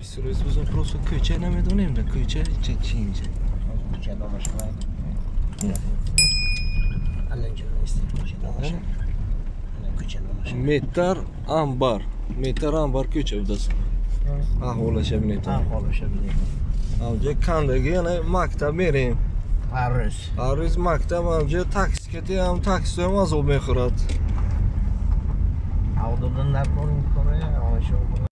taksi روز просто کوچه نمیدونیم نه کوچه چی میشه کوچه نامش کنه الان اینجا نیست کوچه نامش کوچه نامش متر انبار کوچه بودست احوالش بینید احوالش بینید اونجا کندگی نه مکتب میریم هر روز مکتب اونجا تاکسی کتی هم تاکسی هم از او میخورد عودن نکنیم کنه آنشون